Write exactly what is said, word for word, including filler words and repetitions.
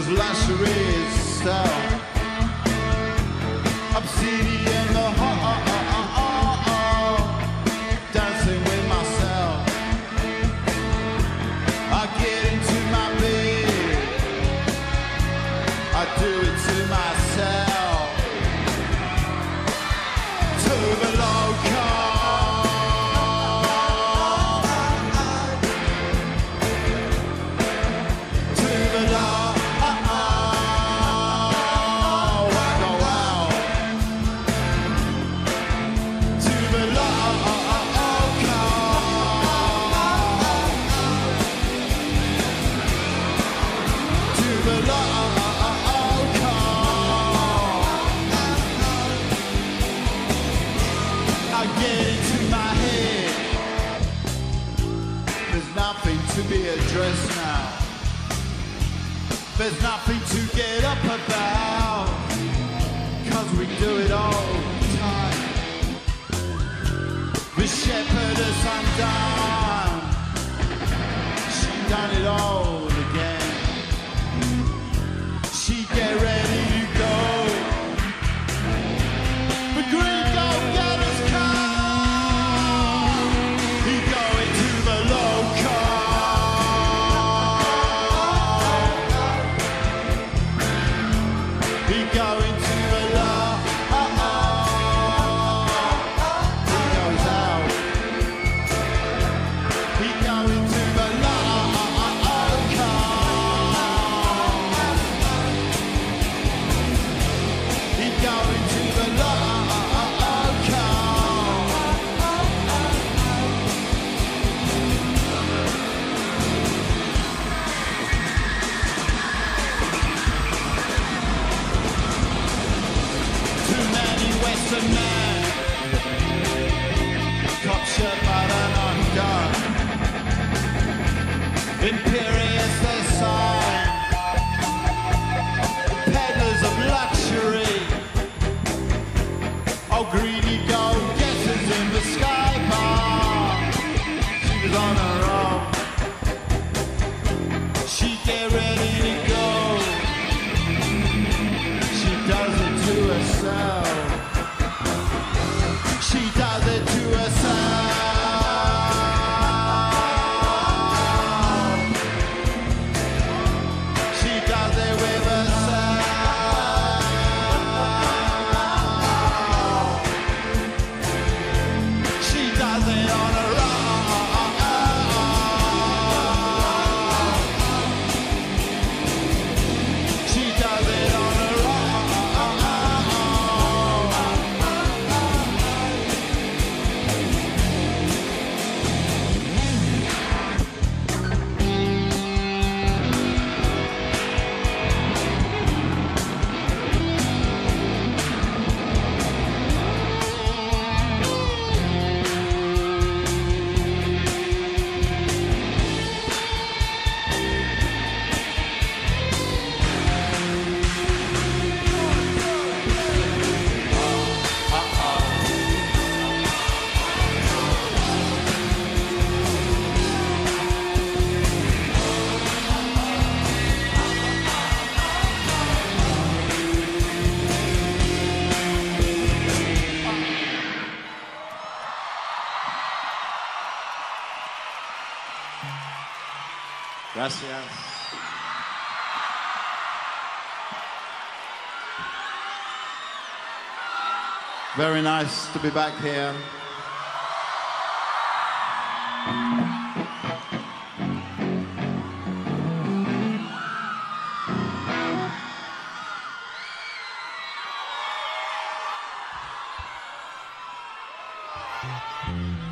There's luxury itself. Obsidian, the heart, dancing with myself. I get into my bed, I do it to myself. To the local. To be addressed now. There's nothing to get up about, 'cause we do it all the time. The shepherd is undone. She done it all again. She get ready to go. The green gold getters come. He going to the local. Western man, cocksure but an undone. Imperious their sign, peddlers of luxury. Oh, greedy gold getters in the sky bar. She was on her own. She get ready to go. She does it to herself. She does it to herself. She does it with herself. She does it on her own. She does it on her own. Gracias. Very nice to be back here. Mm-hmm.